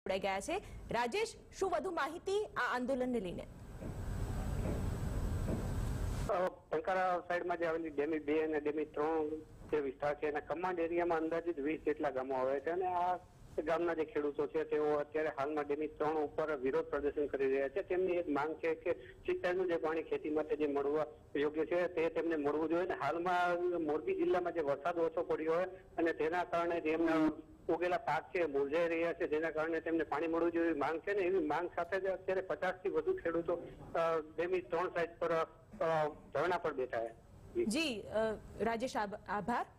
જોડાઈ ગયા છે। રાજેશ, શું વધુ માહિતી આ આંદોલનને લઈને? ટંકારા સાઈડમાં જે આવેલી ડેમી 2 અને ડેમી 3 જે વિસ્તાર છે એના કમાન્ડ એરિયામાં અંદાજિત 20 જેટલા ગામો આવે છે અને આ ગામના જે ખેડૂતો છે તેઓ અત્યારે હાલમાં ડેમી 3 ઉપર વિરોધ પ્રદર્શન કરી રહ્યા છે। તેમની એક માંગ છે કે સિંચાઈનું જે પાણી ખેતી માટે જે મળવા યોગ્ય છે તે તેમને મળવું જોઈએ। હાલમાં મોરબી જિલ્લામાં જે વરસાદ ઓછો પડ્યો હોય અને તેના કારણે જે એમના ઉગેલા પાક છે મુરઝાઈ રહ્યા છે, જેના કારણે તેમને પાણી મળવું જોઈએ માંગ છે ને એવી માંગ સાથે જ અત્યારે 50 થી વધુ ખેડૂતો ડેમી 3 સાઈડ પર ધરણા પર બેઠા છે। જી રાજેશ, આભાર।